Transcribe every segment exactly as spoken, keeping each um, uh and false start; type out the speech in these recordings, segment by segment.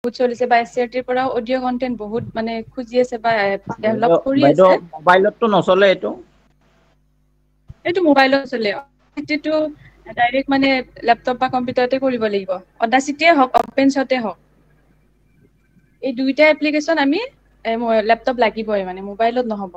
বহুত চলিছে বা এছ চি আৰ টিৰ পৰা অডিঅ' কন্টেন্ট বহুত মানে খুজি আছে বা ডেভেলপ কৰি বাইদেউ আছে। মোবাইলতটো নচলে এইটো? এইটো মোবাইলত চলে অদাচিটিটো ডাইৰেক্ট মানে লেপটপ বা কম্পিউটাৰতে কৰিব লাগিব অদাচিটিয়ে হওক অপেনচতে হওক। এই দুইটা এপ্লিকেশ্যন আমি এ লেপটপ লাগিবই মানে মোবাইলত নহ'ব।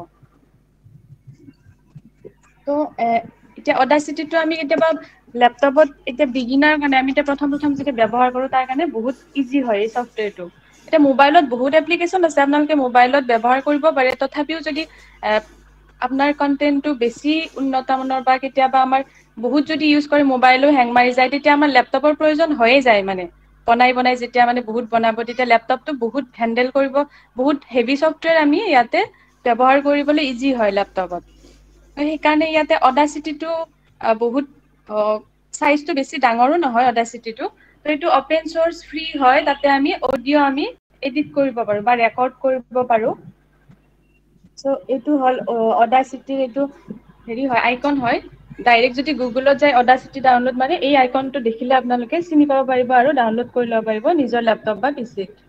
ত' এ এতিয়া অদাচিটিটো আমি কেতিয়াবা লেপটপত এতিয়া বিগিনাৰ কাৰণে আমি এতিয়া প্ৰথম প্ৰথম যেতিয়া ব্যৱহাৰ কৰো তাৰ কাৰণে বহুত ইজি হয় এই চফ্টৱেৰটো। এতিয়া মোবাইলত বহুত এপ্লিকেশ্যন আছে আপোনালোকে মোবাইলত ব্যৱহাৰ কৰিব পাৰে তথাপিও যদি এ আপোনাৰ কন্টেন্টটো বেছি উন্নত মানৰ বা কেতিয়াবা আমাৰ বহুত যদি ইউজ কৰি মোবাইলো হেং মাৰি যায় তেতিয়া আমাৰ লেপটপৰ প্ৰয়োজন হৈয়ে যায় মানে। বনাই বনাই যেতিয়া মানে বহুত বনাব তেতিয়া লেপটপটো বহুত হেন্দেল কৰিব বহুত হেভি চফ্টৱেৰ আমি ইয়াতে ব্যৱহাৰ কৰিবলৈ ইজি হয় লেপটপত। সেইকাৰণে ইয়াতে অদাচিটিটো বহুত অ চাইজটো বেছি ডাঙৰো নহয় অদাচিটিটো। ত এইটো অপেন চৰ্চ ফ্ৰী হয় তাতে আমি অডিঅ' আমি এডিট কৰিব পাৰো বা ৰেকৰ্ড কৰিব পাৰো। চ' এইটো হ'ল অদাচিটিৰ এইটো হেৰি হয় আইকন হয়। ডাইৰেক্ট যদি গুগলত যায় অদাচিটি ডাউনলোড মাৰে এই আইকনটো দেখিলে আপোনালোকে চিনি পাব পাৰিব আৰু ডাউনলোড কৰি ল'ব পাৰিব নিজৰ লেপটপ বা পিচিত।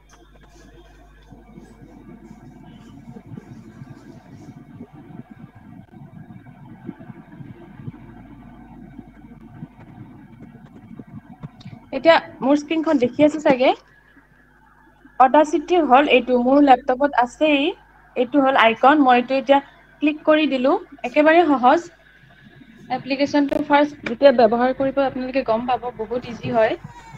এতিয়া মোৰ স্ক্ৰীনখন দেখি আছে চাগে? অদাচিটি হ'ল এইটো মোৰ লেপটপত আছেই। এইটো হ'ল আইকন মই এইটো এতিয়া ক্লিক কৰি দিলো একেবাৰে সহজ। এপ্লিকেশ্যনটো ফাৰ্ষ্ট যেতিয়া ব্যৱহাৰ কৰিব আপোনালোকে গম পাব বহুত ইজি হয়।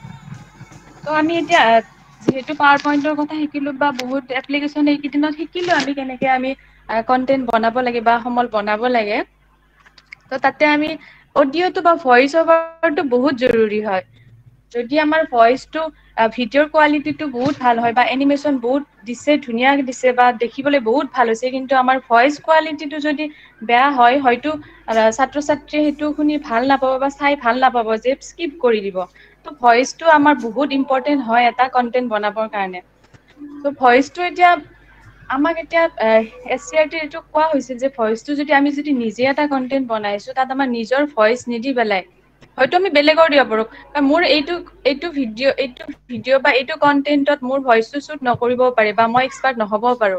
ত' আমি এতিয়া যিহেতু পাৱাৰ পইন্টৰ কথা শিকিলো বা বহুত এপ্লিকেশ্যন এইকেইদিনত শিকিলো আমি কেনেকে আমি কন্টেন্ট বনাব লাগে বা সমল বনাব লাগে। ত' তাতে আমি অডিঅ'টো বা ভইচ অভাৰটো বহুত জৰুৰী হয়। যদি আমাৰ ভইচটো ভিডিঅ'ৰ কোৱালিটিটো বহুত ভাল হয় বা এনিমেচন বহুত দিছে ধুনীয়া দিছে বা দেখিবলৈ বহুত ভাল হৈছে কিন্তু আমাৰ ভইচ কোৱালিটিটো যদি বেয়া হয় হয়তো ছাত্ৰ ছাত্ৰীয়ে সেইটো শুনি ভাল নাপাব বা চাই ভাল নাপাব যে স্কিপ কৰি দিব। ত' ভইচটো আমাৰ বহুত ইম্পৰ্টেন্ট হয় এটা কন্টেন্ট বনাবৰ কাৰণে। ত' ভইচটো এতিয়া আমাক এতিয়া এছ চি আৰ টি এইটো কোৱা হৈছিল যে ভইচটো যদি আমি যদি নিজে এটা কন্টেন্ট বনাইছো তাত আমাৰ নিজৰ ভইচ নিদি পেলাই হয়তো আমি বেলেগৰ দিব পাৰো বা মোৰ এইটো এইটো ভিডিঅ' এইটো ভিডিঅ' বা এইটো কন্টেন্টত মোৰ ভইচটো চুট নকৰিবও পাৰে বা মই এক্সপাৰ্ট নহ'বও পাৰো।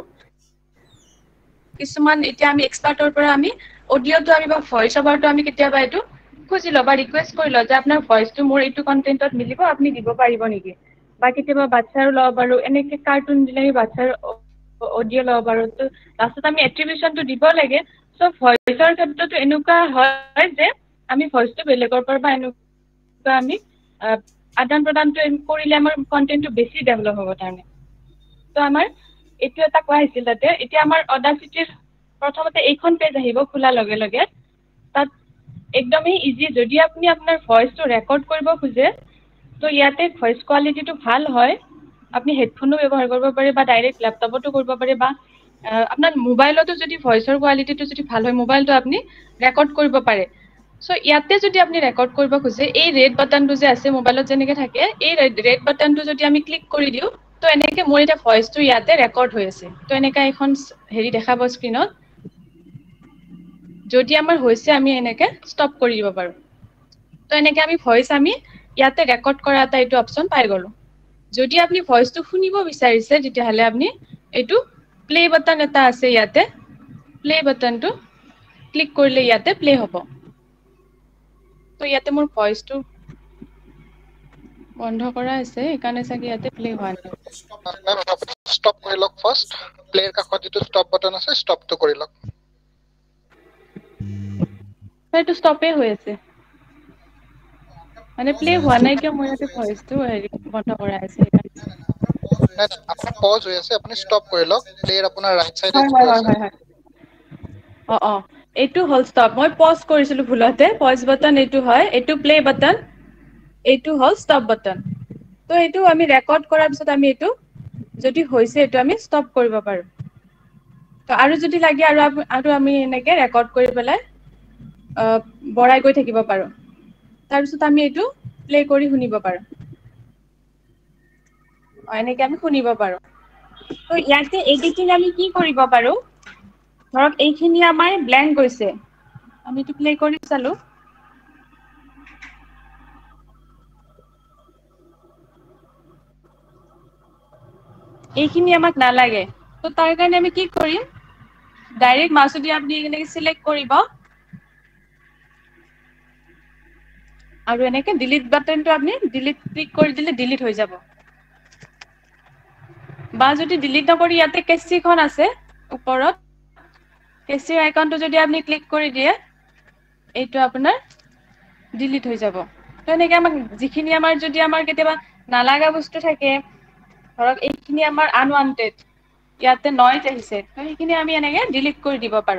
কিছুমান এতিয়া আমি এক্সপাৰ্টৰ পৰা আমি অডিঅ'টো আমি বা ভইচ অভাৰটো আমি কেতিয়াবা এইটো খুজি লওঁ বা ৰিকুৱেষ্ট কৰি লওঁ যে আপোনাৰ ভইচটো মোৰ এইটো কন্টেন্টত মিলিব আপুনি দিব পাৰিব নেকি? বা কেতিয়াবা বাচ্ছাৰো ল'ব পাৰো এনেকে কাৰ্টুন দিলে বাচ্ছাৰ অডিঅ' ল'ব পাৰো ত লাষ্টত আমি এট্ৰিবিউচনটো দিব লাগে। চ' ভইচৰ ক্ষেত্ৰতো এনেকুৱা হয় যে আমি ভইচটো বেলেগৰ পৰা বা এনে আমি আদান প্ৰদানটো কৰিলে আমাৰ কন্টেন্টটো বেছি ডেভলপ হ'ব তাৰমানে। ত' আমাৰ এইটো এটা কোৱা হৈছিল তাতে এতিয়া আমাৰ অদাচিটিৰ প্ৰথমতে এইখন পেজ আহিব খোলাৰ লগে লগে তাত একদমেই ইজি যদি আপুনি আপোনাৰ ভইচটো ৰেকৰ্ড কৰিব খোজে ত' ইয়াতে ভইচ কোৱালিটিটো ভাল হয়। আপুনি হেডফোনো ব্যৱহাৰ কৰিব পাৰে বা ডাইৰেক্ট লেপটপতো কৰিব পাৰে বা আপোনাৰ মোবাইলতো যদি ভইচৰ কোৱালিটিটো যদি ভাল হয় মোবাইলটো আপুনি ৰেকৰ্ড কৰিব পাৰে। চ' ইয়াতে যদি আপুনি ৰেকৰ্ড কৰিব খোজে এই ৰেড বাটনটো যে আছে মোবাইলত যেনেকে থাকে এই ৰেড বাটনটো যদি আমি ক্লিক কৰি দিওঁ ত' এনেকে মোৰ এতিয়া ভইচটো ইয়াতে ৰেকৰ্ড হৈ আছে ত' এনেকা এখন হেৰি দেখাব স্ক্ৰীনত। যদি আমাৰ হৈছে আমি এনেকে ষ্টপ কৰি দিব পাৰো। ত' এনেকে আমি ভইচ আমি ইয়াতে ৰেকৰ্ড কৰা এটা এইটো অপচন পাই গলো। যদি আপুনি ভইচটো শুনিব বিচাৰিছে তেতিয়াহ'লে আপুনি এইটো প্লে বাটন এটা আছে ইয়াতে প্লে বাটনটো ক্লিক কৰিলে ইয়াতে প্লে হ'ব। ত' ইয়াতে মোৰ ভইচটো বন্ধ কৰা আছে সেইকাৰণে চাগে ইয়াতে প্লে হোৱা নাই। ষ্টপ কৰি লওক ফাৰ্ষ্ট প্লেৰ কাষত যিটো ষ্টপ বাটন আছে ষ্টপটো কৰি লওক। সেইটো ষ্টপে হৈ আছে। মানে প্লে হোৱা নাই কিয় মই ইয়াতে ভইচটো হেৰি বন্ধ কৰাই আছে সেইকাৰণে। নাই নাই আপোনাৰ পজ হৈ আছে আপুনি ষ্টপ কৰি লওক প্লেৰ আপোনাৰ ৰাইট চাইডে হয় হয় যিটো হয় আছে। হয় হয় অ', অ'। এইটো হ'ল ষ্টপ মই পজ কৰিছিলো ভুলতে পজ বাটন এইটো হয় এইটো প্লে বাটন। এইটো হ'ল ষ্টপ বাটন ত' এইটো আমি ৰেকৰ্ড কৰাৰ পিছত আমি এইটো যদি হৈছে এইটো আমি ষ্টপ কৰিব পাৰো। ত' আৰু যদি লাগে আৰু আৰু আমি এনেকে ৰেকৰ্ড কৰি পেলাই অ', বঢ়াই গৈ থাকিব পাৰো। তাৰপিছত আমি এইটো প্লে কৰি শুনিব পাৰো। অ', এনেকে আমি শুনিব পাৰো ত' ইয়াতে এডিটিং আমি কি কৰিব পাৰো ধৰক এইখিনি আমাৰ ব্লেংক গৈছে আমি এইটো প্লে কৰি চালো। এইখিনি আমাক নালাগে। তো তাৰ কাৰণে আমি কি কৰিম, ডাইৰেক্ট মাউচেদি আপুনি এনেকে চিলেক্ট কৰিব আৰু এনেকে ডিলিট বাটনটো আপুনি ডিলিট ক্লিক কৰি দিলে ডিলিট হৈ যাব। বা যদি ডিলিট নকৰি ইয়াতে কেঁচিখন আছে ওপৰত, কেঁচিৰ আইকনটো যদি আপুনি ক্লিক কৰি দিয়ে, এইটো আপোনাৰ ডিলিট হৈ যাব। তো এনেকে আমাক যিখিনি আমাৰ যদি আমাৰ কেতিয়াবা নালাগা বস্তু থাকে, ধৰক এইখিনি আমাৰ আনৱান্টেড, ইয়াতে নইজ আহিছে, তো সেইখিনি আমি এনেকে ডিলিট কৰি দিব পাৰো।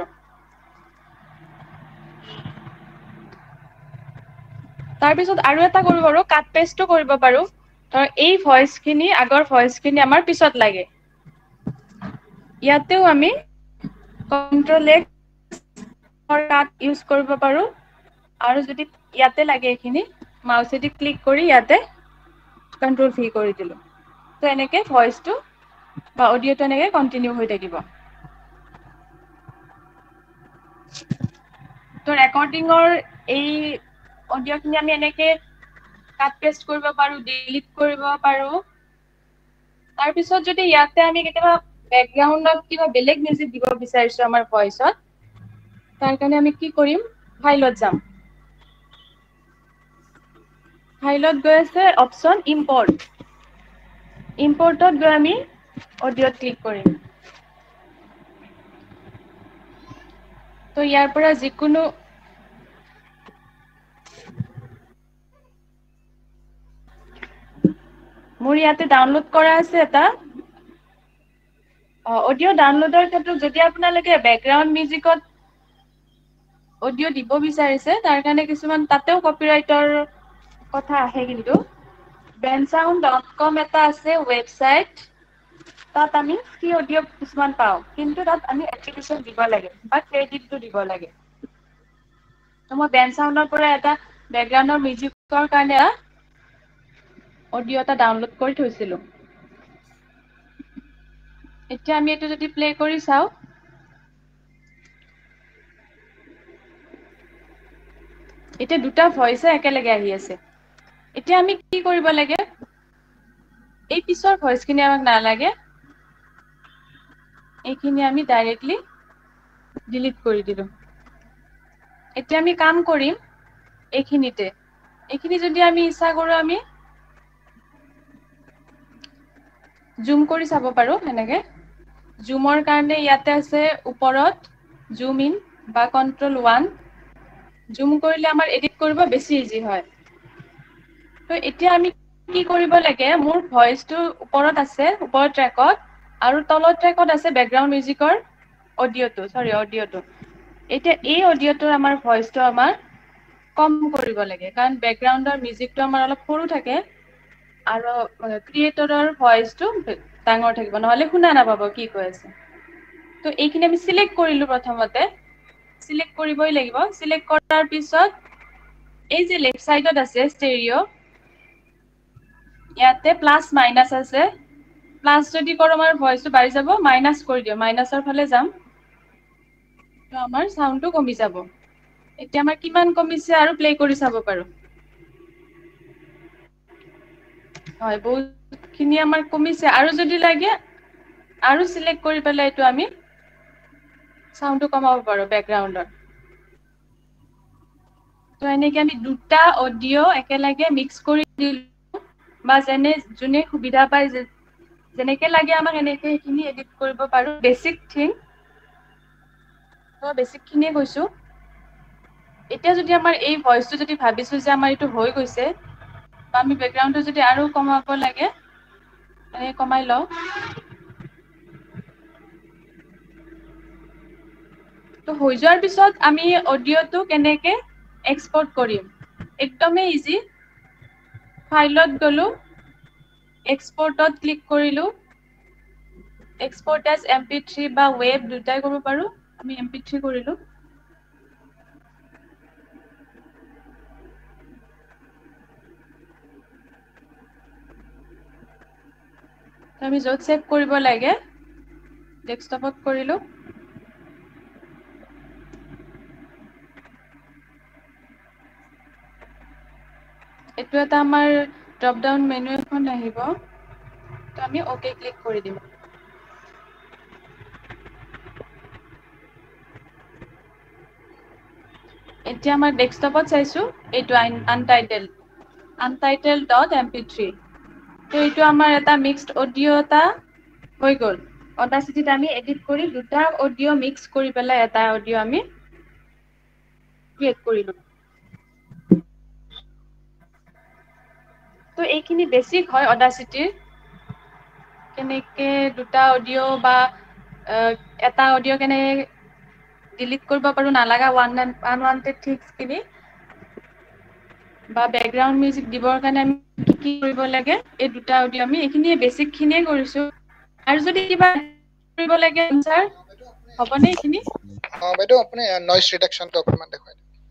তাৰপিছত আৰু এটা কৰিব পাৰো, কাট পেষ্টটো কৰিব পাৰো। ধৰ এই ভইচ খিনি আগৰ ভইচ খিনি আমাৰ পিছত লাগে, ইয়াতেও আমি কন্ট্ৰল এক্স কাট ইউজ কৰিব পাৰো। আৰু যদি ইয়াতে লাগে এইখিনি, মাউচেদি ক্লিক কৰি ইয়াতে কন্ট্ৰল ভি কৰি দিলো। তো এনেকে ভইচটো বা অডিঅ'টো এনেকে কন্টিনিউ হৈ থাকিব। তো ৰেকৰ্ডিঙৰ এই অডিঅ' খিনি আমি এনেকে কাট পেষ্ট কৰিব পাৰো, ডিলিট কৰিব পাৰো। তাৰপিছত যদি ইয়াতে আমি কেতিয়াবা বেকগ্ৰাউণ্ডত কিবা বেলেগ মিউজিক দিব বিচাৰিছো আমাৰ ভইচত, তাৰ কাৰণে আমি কি কৰিম, ফাইলত যাম। ফাইলত গৈ আছে অপচন ইম্পৰ্ট, ইম্পৰ্টত গৈ আমি অডিঅ'ত ক্লিক কৰিম। তো ইয়াৰ পৰা যিকোনো মোৰ ইয়াতে ডাউনলোড কৰা আছে এটা। অ, অডিঅ' ডাউনলোডৰ ক্ষেত্ৰত যদি আপোনালোকে বেকগ্ৰাউণ্ড মিউজিকত অডিঅ' দিব বিচাৰিছে, তাৰ কাৰণে কিছুমান তাতেও কপিৰাইটৰ কথা আহে। কিন্তু বেনচাউণ্ড ডট কম এটা আছে ৱেবচাইট, তাত আমি ফ্ৰী অডিঅ' কিছুমান পাওঁ, কিন্তু তাত আমি এপ্লিকেশ্যন দিব লাগে বা ক্ৰেডিটটো দিব লাগে। তো মই বেনচাউণ্ডৰ পৰা এটা বেকগ্ৰাউণ্ডৰ মিউজিকৰ কাৰণে অডিঅ' এটা ডাউনলোড কৰি থৈছিলো। এতিয়া আমি এইটো যদি প্লে কৰি চাওঁ, এতিয়া দুটা ভইচে একেলগে আহি আছে। এতিয়া আমি কি কৰিব লাগে, এই পিছৰ ভইচ খিনি আমাক নালাগে, এইখিনি আমি ডাইৰেক্টলি ডিলিট কৰি দিলো। এতিয়া আমি কাম কৰিম এইখিনিতে, এইখিনি যদি আমি ইচ্ছা কৰো আমি জুম কৰি চাব পাৰো। সেনেকে জুমৰ কাৰণে ইয়াতে আছে ওপৰত জুম ইন বা কন্ট্ৰল ওৱান। জুম কৰিলে আমাৰ এডিট কৰিব বেছি ইজি হয়। তো এতিয়া আমি কি কৰিব লাগে, মোৰ ভইচটো ওপৰত আছে, ওপৰৰ ট্ৰেকত, আৰু তলৰ ট্ৰেকত আছে বেকগ্ৰাউণ্ড মিউজিকৰ অডিঅ'টো, চৰি অডিঅ'টো। এতিয়া এই অডিঅ'টোৰ আমাৰ ভইচটো আমাৰ কম কৰিব লাগে, কাৰণ বেকগ্ৰাউণ্ডৰ মিউজিকটো আমাৰ অলপ সৰু থাকে আৰু ক্ৰিয়েটৰৰ ভইচটো ডাঙৰ থাকিব, নহলে শুনা নাপাব কি কৈ আছে। তো এইখিনি আমি চিলেক্ট কৰিলো, প্ৰথমতে চিলেক্ট কৰিবই লাগিব। চিলেক্ট কৰাৰ পিছত এই যে লেফ্ট চাইডত আছে ষ্টেৰিঅ', ইয়াতে প্লাছ মাইনাছ আছে, প্লাছ যদি কৰো আমাৰ ভইচটো বাঢ়ি যাব, মাইনাছ কৰি দিওঁ, মাইনাছৰ ফালে যাম, তো আমাৰ চাউণ্ডটো কমি যাব। এতিয়া আমাৰ কিমান কমিছে আৰু প্লে কৰি চাব পাৰো। হয়, বহুত খিনি আমাৰ কমিছে, আৰু যদি লাগে আৰু চিলেক্ট কৰি পেলাই এইটো আমি চাউণ্ডটো কমাব পাৰো বেকগ্ৰাউণ্ডৰ। তো এনেকে আমি দুটা অডিঅ' একেলগে মিক্স কৰি দিলো, বা যেনে যোনে সুবিধা পায়, যেনেকে লাগে আমাক এনেকে সেইখিনি এডিট কৰিব পাৰো। বেচিক থিং, মই বেচিক খিনিয়ে কৈছো। এতিয়া যদি আমাৰ এই ভইচটো যদি ভাবিছো যে আমাৰ এইটো হৈ গৈছে, বা আমি বেকগ্ৰাউণ্ডটো যদি আৰু কমাব লাগে, এনেকে কমাই লওঁ। তো হৈ যোৱাৰ পিছত আমি অডিঅ'টো কেনেকে এক্সপৰ্ট কৰিম, একদমেই ইজি। ফাইলত গলো, এক্সপৰ্টত ক্লিক কৰিলো, export as M P three বা ৱেব দুটাই কৰিব পাৰো, আমি এম পি থ্ৰী কৰিলো। আমি য'ত ছেভ কৰিব লাগে ডেস্কটপত কৰিলো। এইটো এটা আমাৰ ড্ৰপ ডাউন মেনু এখন আহিব, তো আমি ওকে ক্লিক কৰি দিম এতিয়া আমাৰ ডেস্কটপত চাইছো এইটো untitled untitled dot M P three তো এইটো আমাৰ এটা মিক্সড অডিও এটা হৈ গ'ল অডাসিটিত আমি এডিট কৰি দুটা অডিও মিক্স কৰি পেলাই এটা অডিও আমি ক্ৰিয়েট কৰিলো তো এইখিনি বেসিক হয় অডাসিটিৰ কেনেকে দুটা অডিও বা এটা অডিও কেনে ডিলিট কৰিব পাৰো নালাগা ওয়ান আনওয়ান্টেড থিংস কিনি বা ব্যাকগ্ৰাউন্ড মিউজিক দিবৰ কাৰণে আমি কি কি কৰিব লাগে এই দুটা অডিও আমি এইখিনি বেসিক খিনিয়ে কৰিছো আৰু যদি কিবা কৰিব লাগে স্যাৰ হ'বনে এইখিনি অ বাইদেউ আপুনি নয়েজ ৰিডাকচনটো অকমান দেখুৱাই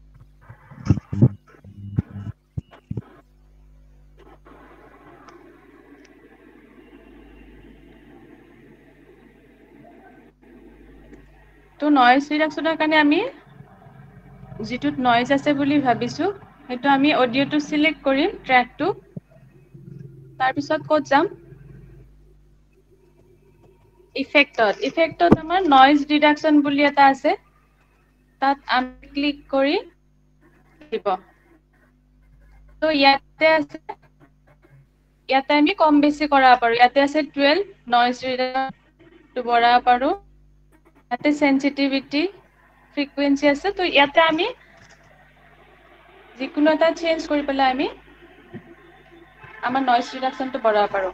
তো নয়েজ ৰিডাকচনৰ কাৰণে আমি যেটোত নয়েজ আছে বুলি ভাবিছো হেতু আমি অডিওটো সিলেক্ট কৰিম ট্র্যাকটো তাৰ পিছত ক'ত যাম ইফেক্টত ইফেক্টত আমাৰ নয়েজ ৰিডাকচন বুলি এটা আছে তাত আমি ক্লিক কৰি দিব তো ইয়াতে আছে ইয়াতে আমি কম বেছি কৰা পাৰো ইয়াতে আছে টুৱেলভ নয়েজ ৰিডাকচন বঢ়া পাৰো ইয়াতে সেনসিটিভিটি ফ্ৰিকুৱেন্সি আছে তো ইয়াতে আমি যিকোনো এটা চেঞ্জ কৰি পেলাই আমি আমাৰ নয়েজ ৰিডাকচনটো বঢ়াব পাৰো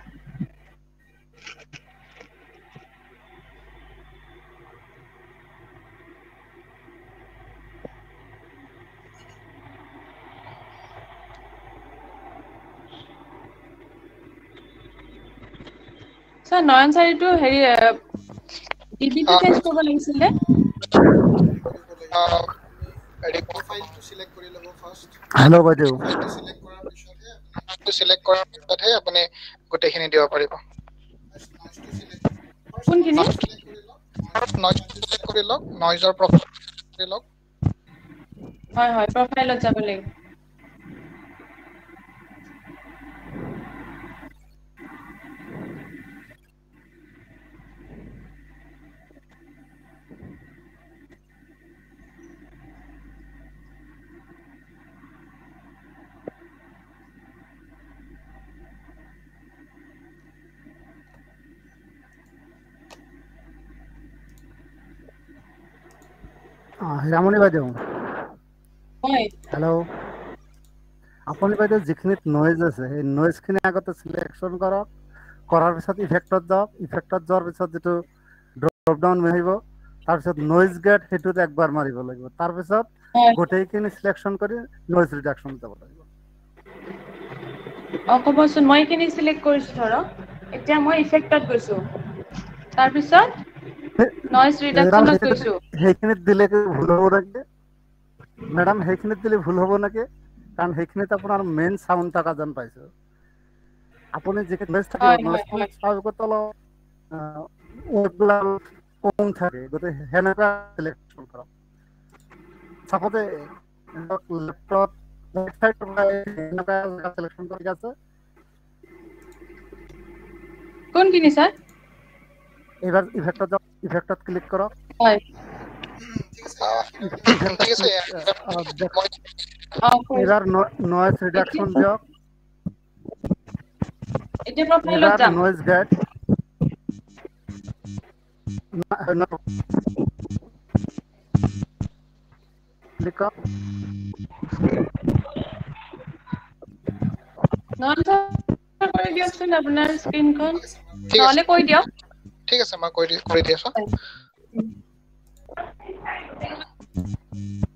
So, নয়ন স্যার একটু হেৰি ডিবিটো চেঞ্জ কৰিব লাগিছিলে প্ৰফাইলটো সিলেক্ট কৰি লব ফাৰ্স্ট হেল্ল' বাইদেউ প্ৰফাইলটো সিলেক্ট কৰাৰ পিছতহে আপুনি সিলেক্ট কৰাৰ পিছতহে আপুনি গোটেইখিনি দিব পাৰিব কোনখিনি নয়েজ সিলেক্ট কৰি লওক নয়েজৰ প্ৰফাইল কৰি লওক হয় হয় প্ৰফাইলত যাব লাগিব হীৰামণি বাইদেউ হয় হেল্ল' আপুনি বাইদেউ যিখিনিত নয়েজ আছে সেই নয়েজখিনি আগতে সিলেকশন কৰক কৰাৰ পিছত ইফেক্টত যাওক ইফেক্টত যোৱাৰ পিছত যেটো ড্ৰপ ডাউন আহিব তাৰপিছত নয়েজ গেট হেতুত একবাৰ মাৰিব লাগিব তাৰপিছত গোটেইখিনি সিলেকশন কৰি নয়েজ ৰিডাকচন যাব লাগিব অ কবচোন মই কিনি সিলেক্ট কৰিছো ধৰক এতিয়া মই ইফেক্টত গৈছো তাৰপিছত নয়েজ ৰিডাকচনত গৈছো সেইখিনিত দিলে ভুল হ'ব নেকি ম্যাডাম সেইখিনিত দিলে ভুল হ'ব নেকি কাৰণ সেইখিনিত আপোনাৰ মেইন সাউন্ড থকা যেন পাইছো আপুনি যেকে নয়েজ থাকে হয় হয় নয়েজখিনি চাউকত অলপ ওগুলা কম থাকে গতে হেনেকা সিলেকশন কৰক সাপোজে ল্যাপটপ ওয়েবসাইট হেনেকা সিলেকশন কৰি আছে কোনখিনি স্যার এবার ইফেক্টত যাওক ইফেক্টত ক্লিক কৰক হয় ঠিক আছে এবার নয়েজ রিডাকশন যাওক এতিয়া প্ৰফাইলত এবার যাম নয়েজ গেট ক্লিক কৰক নয়ন স্যার কৰি দিয়কচোন আপোনাৰ স্ক্ৰিনখন নহলে কৈ দিয়ক ঠিক আছে মই কৰি কৰি দি আছো